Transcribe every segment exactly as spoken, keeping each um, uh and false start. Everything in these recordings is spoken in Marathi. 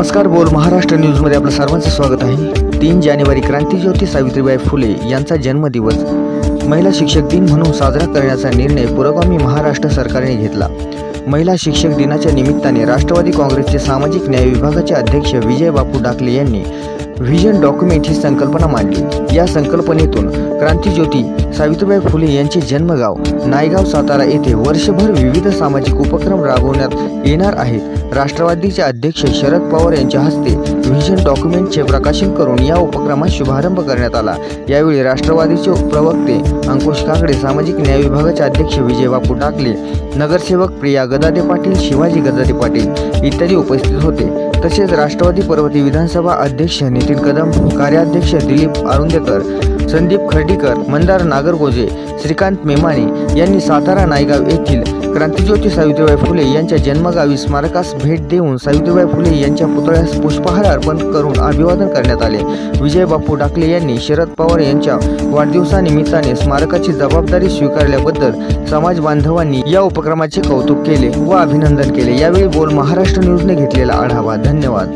नमस्कार, बोल महाराष्ट्र न्यूजमध्ये आपलं सर्वांचं स्वागत आहे। तीन जानेवारी क्रांतिज्योती सावित्रीबाई फुले यांचा जन्मदिवस महिला शिक्षक दिन म्हणून साजरा करण्याचा निर्णय पुरोगामी महाराष्ट्र सरकारने घेतला। महिला शिक्षक दिनाच्या निमित्ताने राष्ट्रवादी काँग्रेसचे सामाजिक न्याय विभागाचे अध्यक्ष विजय बापू डाकले यांनी व्हिजन डॉक्युमेंट ही संकल्पना मांडली। या संकल्पनेतून क्रांतिज्योती सावित्रीबाई फुले यांचे जन्मगाव नायगाव सातारा येथे वर्षभर विविध सामाजिक उपक्रम राबवण्यात येणार आहेत। राष्ट्रवादीचे अध्यक्ष शरद पवार यांच्या हस्ते व्हिजन डॉक्युमेंटचे प्रकाशन करून या उपक्रमात शुभारंभ करण्यात आला। यावेळी राष्ट्रवादीचे प्रवक्ते अंकुश काकडे, सामाजिक न्याय विभागाचे अध्यक्ष विजय बापू डाकले, नगरसेवक प्रिया गदादे पाटील, शिवाजी गदादे पाटील इत्यादी उपस्थित होते। तसेच राष्ट्रवादी पर्वती विधानसभा अध्यक्ष नितीन कदम, कार्याध्यक्ष दिलीप आरुंदेकर, संदीप खर्डीकर, मंदार नागरगोजे, श्रीकांत मेमाने यांनी सातारा नायगाव येथील क्रांतिज्योती सावित्रीबाई फुले यांच्या जन्मगावी स्मारकास भेट देऊन सावित्रीबाई फुले यांच्या पुतळ्यास पुष्पहार अर्पण करून अभिवादन करण्यात आले। विजय बापू डाकले यांनी शरद पवार यांच्या वाढदिवसानिमित्ताने स्मारकाची जबाबदारी स्वीकारल्याबद्दल समाज बांधवांनी या उपक्रमाचे कौतुक केले व अभिनंदन केले। यावेळी बोल महाराष्ट्र न्यूजने घेतलेला आढावा। धन्यवाद।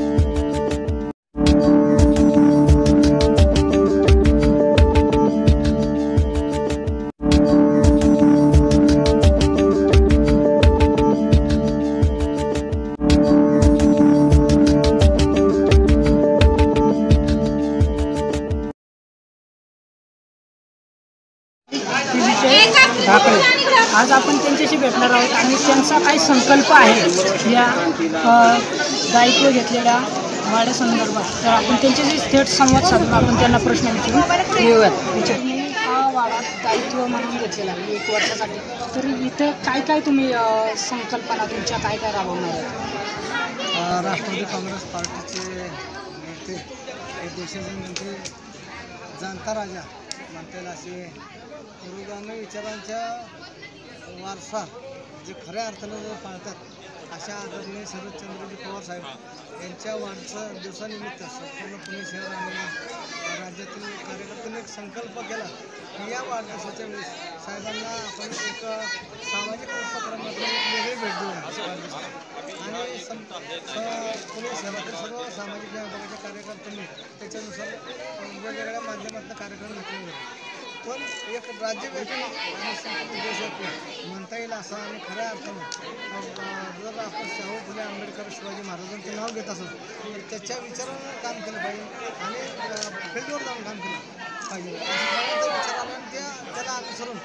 ठाकरे आज आपण त्यांच्याशी भेटणार आहोत आणि त्यांचा काय संकल्प आहे या दायित्व घेतलेल्या वाड्यासंदर्भात, तर आपण त्यांच्याशी थेट संवाद साधून आपण त्यांना प्रश्न विचारून घेऊयात। हा वाडा दायित्व म्हणून घेतलेला आहे एक वर्षासाठी, तर इथं काय काय तुम्ही संकल्पना तुमच्या काय काय राबवणार आहेत? राष्ट्रवादी काँग्रेस पार्टीचे नेते, हे देशाचे नेते, जाणता राजा म्हणता येईल असे पुरोगामी विचारांच्या वारसा जे खऱ्या अर्थानं जर पाळतात अशा आदरणीय शरदचंद्रजी पवार साहेब यांच्या वाढदिवसानिमित्त संपूर्ण पुणे शहर आणि राज्यातील कार्यकर्त्यांनी एक संकल्प केला की या वाढदिवसाच्या वेळेस साहेबांना आपण एक सामाजिक उपक्रमातून एक वेगळी भेट देऊया आणि सं पुणे शहरातील सर्व सामाजिक न्याय विभागाच्या कार्यकर्त्यांनी त्याच्यानुसार वेगवेगळ्या माध्यमातून कार्यक्रम घेतले होते। पण एक राज्यव्यापी आणि संपूर्ण देशव्यापी म्हणता येईल असा आणि खऱ्या अर्थानं जर आपण शाहू फुले आंबेडकर शिवाजी महाराजांचं नाव घेत असो तर त्याच्या विचारानं काम केलं पाहिजे आणि फील्डवर जाऊन काम केलं पाहिजे असं विचार आला आणि त्या त्याला अनुसरून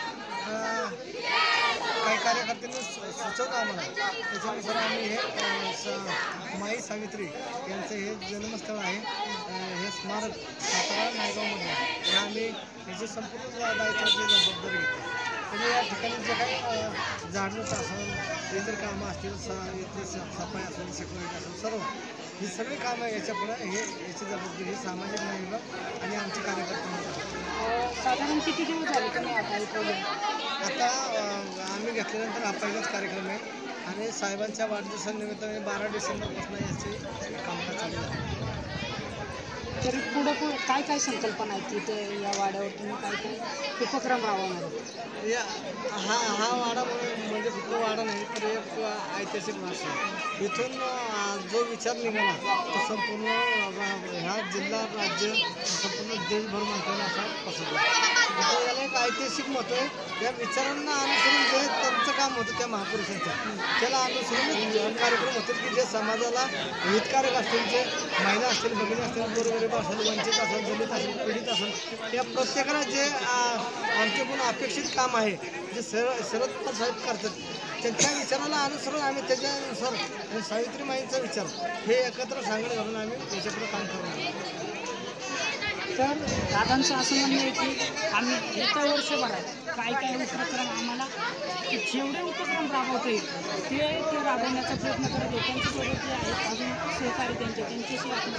काही कार्यकर्त्यांनी सुचवलं आम्हाला। त्याच्यानुसार आम्ही हे माई सावित्री यांचं हे जन्मस्थळ आहे, हे स्मारक सातारा नायगावमध्ये हे आम्ही याची संपूर्ण दायित्वाची जबाबदारी घेतो। म्हणजे या ठिकाणी जे काही झाडणूक असेल, इतर कामं असतील, स इथली सफाई असेल, सिक्युरिटी असेल, सर्व ही सगळी कामं याच्यापुढं हे याची जबाबदारी सामाजिक न्याय विभाग आणि आमचे कार्यकर्ते। साधारण किती दिवस झाले तुम्ही आता आता आम्ही घेतल्यानंतर हा पहिलाच कार्यक्रम आहे आणि साहेबांच्या वाढदिवसानिमित्ताने बारा डिसेंबरपासून याचे कामकाज चालू आहे। तरी पुढं पुढं काय काय संकल्पना आहेत तिथे या वाड्यावर तुम्ही काय काय उपक्रम राबवणार आहेत? या हा हा वाडा म्हणजे फक्त वाडा नाही तर एक ऐतिहासिक वारसा आहे। इथून जो विचार निघाला तो संपूर्ण ह्या जिल्हा, राज्य, संपूर्ण देशभर म्हणता येईल असा पसरला। तर याला एक ऐतिहासिक महत्त्व आहे। या विचारांना अनुसरून जे त्यांचं काम होतं त्या महापुरुषांचं त्याला अनुसरून कार्यक्रम होतील की जे समाजाला हितकारक असतील, जे महिला असतील, भगिनी असतील, गोरगरीब असेल, वंचित असेल, दलित असेल, पीडित असेल, या प्रत्येकाला जे आमच्याकडून अपेक्षित काम आहे जे शर शरद पवार साहेब करतात त्यांच्या विचाराला अनुसरून आम्ही त्याच्यानुसार आणि सावित्रीमाईंचा विचार हे एकत्र सांगणे घालून आम्ही याच्याकडे काम करणार। तर दादांचं असं म्हणणं आहे की आम्ही येत्या वर्षभरात काय काय उपक्रम आम्हाला जेवढे उपक्रम राबवता येईल ते ते राबवण्याचा प्रयत्न करत आहे। त्यांच्यासोबत जे आहेत अजून सहकारी त्यांचे त्यांच्याशी आपण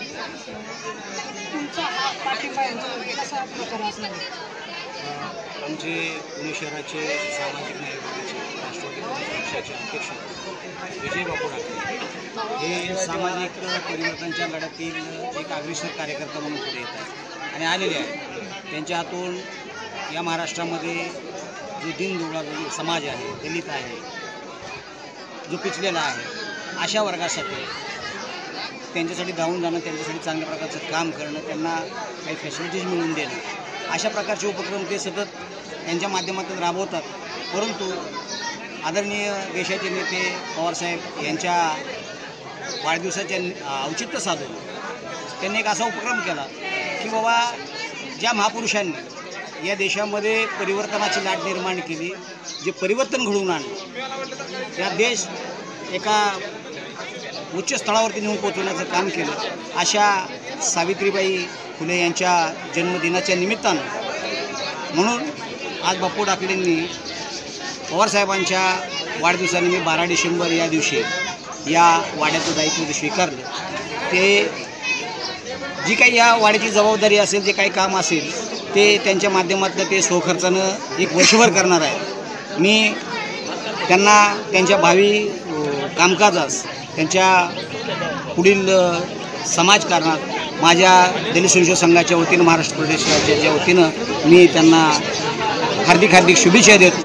तुमचा पाठिंबा यांचा कसा प्रकार असणार आहे? आमचे पुणे शहराचे सामाजिक न्याय विभागाचे राष्ट्रवादी काँग्रेस पक्षाचे अध्यक्ष विजय बापू डाकले हे सामाजिक परिवर्तनाच्या लढ्यातील एक अग्रेसर कार्यकर्ता म्हणून पुढे येत आहेत आणि आलेले आहेत। त्यांच्या हातून या महाराष्ट्रामध्ये जो दीनदुबळा समाज आहे, दलित आहे, जो पिचलेला आहे, अशा वर्गासाठी त्यांच्यासाठी धावून जाणं, त्यांच्यासाठी चांगल्या प्रकारचं काम करणं, त्यांना काही फॅसिलिटीज मिळवून देणं, अशा प्रकारचे उपक्रम ते सतत त्यांच्या माध्यमातून राबवतात. परंतु आदरणीय देशाचे नेते पवारसाहेब यांच्या वाढदिवसाच्या औचित्य साधून त्यांनी एक असा उपक्रम केला की बाबा ज्या महापुरुषांनी या देशामध्ये परिवर्तनाची लाट निर्माण केली, जे परिवर्तन घडवून आणलं, या देश एका उच्च स्थळावरती नेऊन पोचवण्याचं काम केलं, अशा सावित्रीबाई फुले यांच्या जन्मदिनाच्या निमित्तानं म्हणून आज बापू डाकलेंनी पवारसाहेबांच्या वाढदिवसानिमित्त बारा डिसेंबर या दिवशी या वाड्याचं दायित्व स्वीकारलं. ते जी काही या वाड्याची जबाबदारी असेल, जे काही काम असेल ते त्यांच्या माध्यमातून ते स्वखर्चानं एक वर्षभर करणार आहे. मी त्यांना त्यांच्या भावी कामकाजास, त्यांच्या पुढील समाजकारणात माझ्या दलित संशोधन संघाच्या वतीनं, महाराष्ट्र प्रदेश राज्याच्या वतीनं मी त्यांना हार्दिक हार्दिक शुभेच्छा देतो.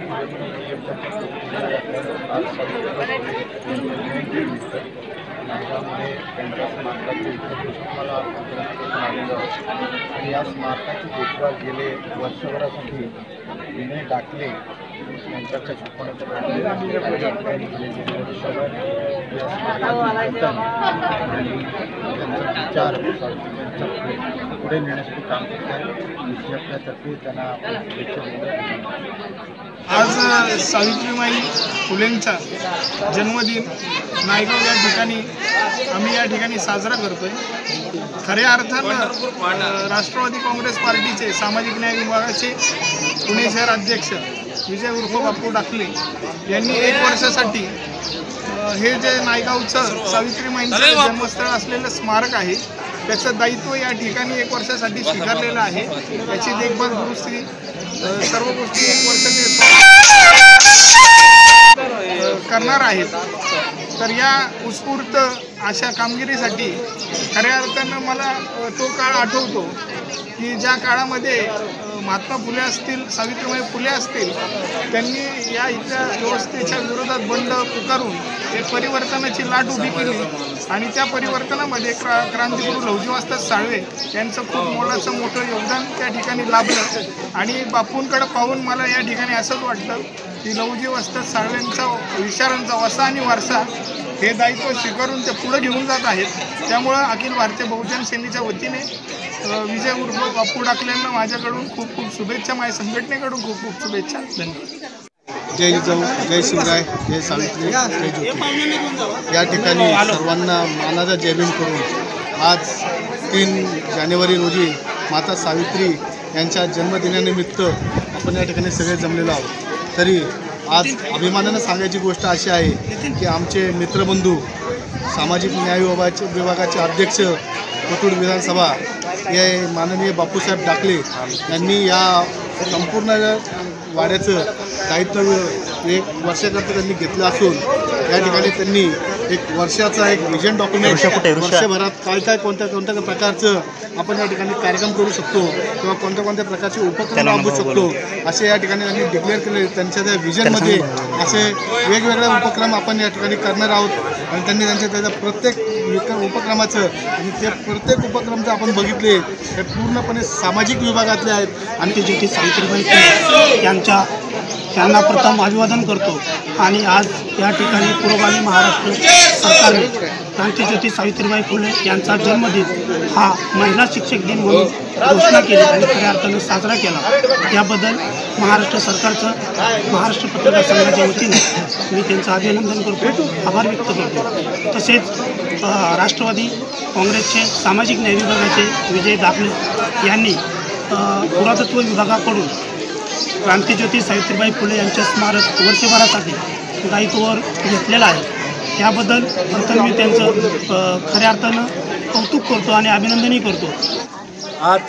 आणि या स्मारकाची देखभाल गेले वर्षभरासाठी विनय डाकले यांच्याकडे शिकवण्याचं वर्षभर या स्मारकाची जतन आणि त्यांचा विचार त्यांचा पुढे नेण्यासाठी काम करत आहे. आपल्यातर्फे त्यांना आपण शुभेच्छा देतो. आज सावित्रीबाई फुलेंचा जन्मदिन नायगाव या ठिकाणी आम्ही या ठिकाणी साजरा करतोय. खऱ्या अर्थानं राष्ट्रवादी काँग्रेस पार्टीचे सामाजिक न्याय विभागाचे पुणे शहर अध्यक्ष विजय उर्फ बापू डाकले यांनी एक वर्षासाठी हे जे नायगावचं सावित्रीबाईंचं जन्मस्थळ असलेलं स्मारक आहे त्याचं दायित्व या ठिकाणी एक वर्षासाठी स्वीकारलेलं आहे. त्याची देखभाल दुरुस्ती सर्व गोष्टी एक वर्षाचे करणार आहेत. तर या उत्स्फूर्त अशा कामगिरीसाठी खऱ्या अर्थानं मला तो काळ आठवतो की ज्या काळामध्ये महात्मा फुले असतील, सावित्रीबाई फुले असतील, त्यांनी या इथल्या व्यवस्थेच्या विरोधात बंड पुकारून एक परिवर्तनाची लाट उभी केली आणि त्या परिवर्तनामध्ये क्रा क्रांतिगुरू लवजी वस्ताद साळवे यांचं खूप मोलाचं मोठं योगदान त्या ठिकाणी लाभलं. आणि बापूंकडे पाहून मला या ठिकाणी असंच वाटतं की लवजी वस्ताद साळवेंचा विचारांचा वसा आणि वारसा हे दायित्व स्वीकारून ते पुढे घेऊन जात आहेत. त्यामुळं अखिल भारतीय बहुजन सेनेच्या वतीने विजय उर्फ बापू डाकलेंना माझ्याकडून खूप खूप शुभेच्छा, माझ्या संघटनेकडून खूप खूप शुभेच्छा. धन्यवाद. जय जिजाऊ, जय शिवराय, जय सावित्री, जय ज्योती. या ठिकाणी सर्वांना मानाचा जयभीम करून आज तीन जानेवारी रोजी माता सावित्री यांच्या जन्मदिनानिमित्त आपण या ठिकाणी सगळे जमलेलो आहोत. तरी आज अभिमानानं सांगायची गोष्ट अशी आहे की आमचे मित्रबंधू सामाजिक न्याय विभागाचे विभागाचे अध्यक्ष कोथरूड विधानसभा हे माननीय बापूसाहेब डाकले यांनी या संपूर्ण वाड्याचं दायित्व एक वर्षाकरता त्यांनी घेतलं असून या ठिकाणी त्यांनी एक वर्षाचा एक विजन डॉक्युमेंट वर्षभरात काय काय कोणत्या कोणत्या प्रकारचं आपण या ठिकाणी कार्यक्रम करू शकतो किंवा कोणत्या कोणत्या प्रकारचे उपक्रम राबवू शकतो असे या ठिकाणी त्यांनी डिक्लेअर केले. त्यांच्या त्या विजनमध्ये असे वेगवेगळे उपक्रम आपण या ठिकाणी करणार आहोत आणि त्यांनी त्यांच्या त्याच्या प्रत्येक उपक्रमाचं आणि ते प्रत्येक उपक्रम जर आपण बघितले हे पूर्णपणे सामाजिक विभागातले आहेत. आणि ते ज्योती सावित्रीबाई फुले यांच्या त्यांना प्रथम अभिवादन करतो. आणि आज या ठिकाणी पुरोगामी महाराष्ट्र सरकारने क्रांतीज्योती सावित्रीबाई फुले यांचा जन्मदिन हा महिला शिक्षक दिन म्हणून घोषणा केली आणि खऱ्या अर्थानं साजरा केला. याबद्दल महाराष्ट्र सरकारचं, महाराष्ट्र पत्रकार संघाच्या वतीने मी त्यांचं अभिनंदन करतो, आभार व्यक्त करतो. तसेच राष्ट्रवादी काँग्रेसचे सामाजिक न्याय विभागाचे विजय डाकले यांनी पुरातत्व विभागाकडून क्रांतीज्योती सावित्रीबाई फुले यांच्या स्मारक वर्षभरासाठी दायित्वावर घेतलेलं आहे. याबद्दल प्रथम मी त्यांचं खऱ्या अर्थानं कौतुक करतो आणि अभिनंदनही करतो. आज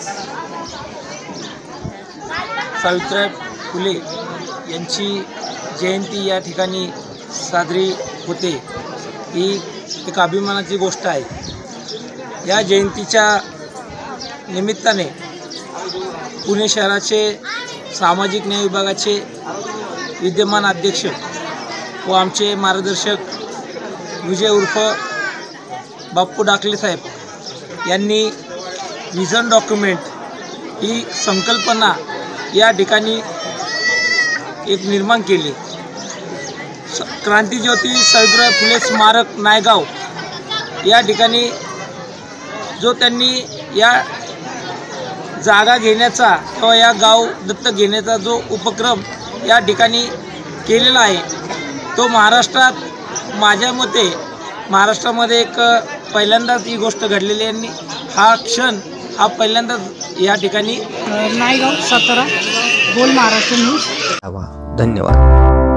सावित्रीबाई फुले यांची जयंती या ठिकाणी साजरी होते ही एक अभिमानाची गोष्ट आहे. या जयंतीच्या निमित्ताने पुणे शहराचे सामाजिक न्याय विभागाचे विद्यमान अध्यक्ष व आमचे मार्गदर्शक विजय उर्फ बाप्पू डाकले साहेब यांनी विजन डॉक्युमेंट ही संकल्पना या ठिकाणी एक निर्माण केली. स क्रांतीज्योती सावित्रीबाई फुले स्मारक नायगाव या ठिकाणी जो त्यांनी या जागा घेण्याचा किंवा या गाव दत्तक घेण्याचा जो उपक्रम या ठिकाणी केलेला आहे तो महाराष्ट्रात माझ्या मते महाराष्ट्रामध्ये एक पहिल्यांदाच ही गोष्ट घडलेली आहे आणि हा क्षण हा पहिल्यांदाच या ठिकाणी नायगाव सातारा बोल महाराष्ट्र न्यूज. धन्यवाद.